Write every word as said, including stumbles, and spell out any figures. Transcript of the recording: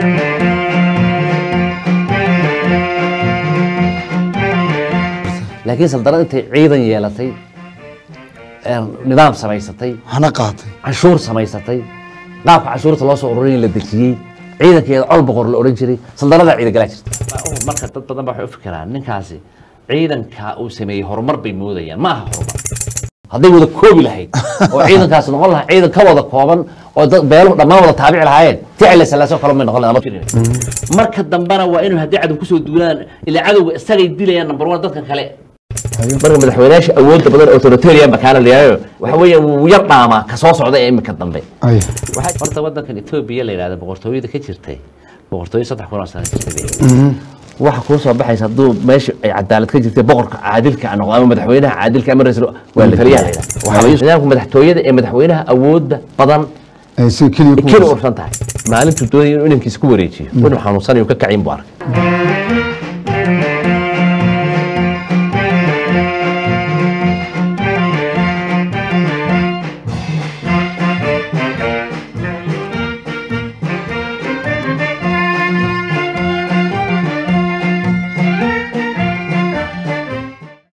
لكن سلطنة أنت عيدا يلاتي نظام سميستي أنا قاطي عشور سميستي قاف عشورة الله سؤرين للدكتي عيدا كي أول بقر الأورنجري سلطنة عيدا جلاش مركز تطبع بحب فكرة نكاسي عيدا كأو سمي هرمر بموديا ما هرمر هذي وذا كوبي لهي وعيدا كاس نقولها عيدا كوضا كوبا وبيلو لما وضا تابع العين تعال سلاسة كلام من نقولها مركز دمبنا وإنه هدي عدو كسو الدولان اللي عدو استغي الدولة نمبر واحد ضد كان marka madaxweynaha awoodda badan authoritarian bakaana leeyahay waxa weeye uu yar dhaama ka soo socda ee imika dambe waxa horta wadankan Ethiopia la yiraahdo boqortooyada ka jirtay boqortooyada saddex kun oo sano jirtay waxa ku soo baxaysa haduu meesha ay cadaalad ka jirtay boqorka caadilka aan noqdo madaxweynaha caadilka ama ra'iisul waa la taliyaa waxa weeye nidaamka madaxtooyada ee madaxweynaha awoodda badan ay si kaliya ku kaliya ursan tahay maalintu doonayay inuu inankiisa ku wareejiyo inuu xanuunsan iyo ka kacin buu arkay